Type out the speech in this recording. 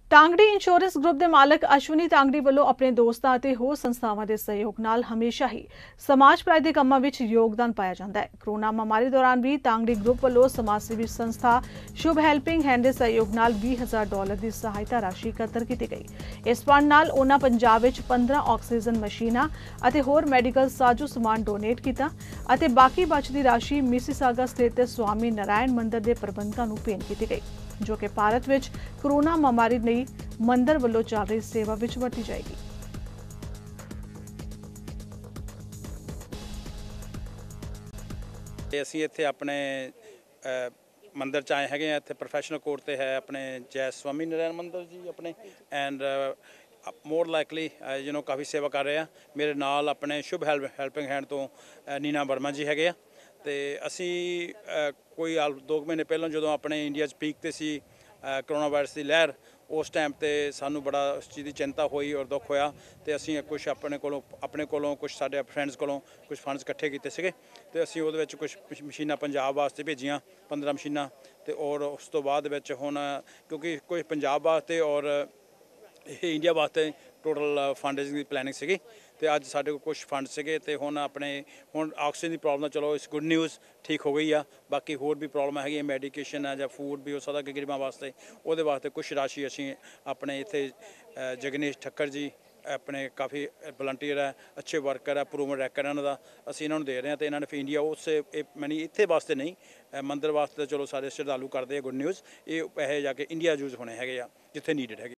Tangri insurance group के मालक अश्विनी टांगड़ी वालों अपने दोस्तों और होर संस्थावां के सहयोग नाल हमेशा ही समाज भलाई के कामों में योगदान पाया जाता है। कोरोना महामारी दौरान भी टांगड़ी ग्रुप वालों समाज सेवी संस्था शुभ हेल्पिंग हैंड के सहयोग नाल $20,000 की सहायता राशि एकत्र की गई। इस फंड नाल उन्होंने पंजाब विच 15 ऑक्सीजन मशीनां और होर मैडिकल साजो समान डोनेट किया और बाकी बचती राशि मिसिसागा स्थित स्वामी नारायण मंदिर के प्रबंधकों को भेंट की गई, जो कि भारत में कोरोना महामारी नहीं मंदिर वालों चल रही सेवा विच वरती जाएगी। ਅਸੀਂ ਇੱਥੇ ਆਪਣੇ ਮੰਦਿਰ ਚ ਆਏ ਹੈਗੇ ਆ। ਇੱਥੇ ਪ੍ਰੋਫੈਸ਼ਨਲ ਕੋਰਟ ਤੇ ਹੈ ਆਪਣੇ ਜੈ ਸਵਾਮੀ ਨਾਰਾਇਣ ਮੰਦਿਰ ਜੀ ਆਪਣੇ ਐਂਡ ਮੋਰ ਲਾਈਕਲੀ ਕਾਫੀ ਸੇਵਾ ਕਰ ਰਹੇ ਆ। ਮੇਰੇ ਨਾਲ ਆਪਣੇ ਸ਼ੁਭ ਹੈਲਪਿੰਗ ਹੈਂਡ ਤੋਂ ਨੀਨਾ ਵਰਮਾ ਜੀ ਹੈਗੇ ਆ ਤੇ ਅਸੀਂ ਕੋਈ 2 ਮਹੀਨੇ ਪਹਿਲਾਂ ਜਦੋਂ ਆਪਣੇ ਇੰਡੀਆ 'ਚ ਪੀਕ ਤੇ ਸੀ कोरोना वायरस की लहर, उस टाइम ते सानू बड़ा उस चीज़ की चिंता हुई और दुख होया ते असीं कुछ अपने कोलों कुछ साडे फ्रेंड्स कोलों कुछ फंड्स इकट्ठे कीते सीगे ते असीं उहदे विच कुछ मशीनां पंजाब वास्ते भेजियां 15 मशीनां ते और उस तो बाद विच हुण क्योंकि कोई पंजाब वास्ते और इंडिया वास्ते टोटल फंड की प्लैनिंग सीगी ते अज साडे कोल कुछ फंड सीगे ते हुण अपने हुण ऑक्सीजन की प्रॉब्लम चलो इस गुड न्यूज़ ठीक हो गई आ। बाकी होर भी प्रॉब्लम हैगी मैडिकेशन है या फूड भी हो सकता कि गरीबां वास्ते उहदे वास्ते कुछ राशि असीं अपने इत्थे जगनेश ठक्कर जी अपने काफ़ी वलंटियर है, अच्छे वर्कर है, प्रूवन रैकर इन्हों का असीं इन्हों दे रहे हैं तो इन्होंने फिर इंडिया उस मैंने इत्थे वास्ते नहीं मंदिर वास्ते चलो सारे श्रद्धालु करते हैं गुड न्यूज़ ये पैसे जाके इंडिया यूज़ होने हैं जिथे नीडिड है।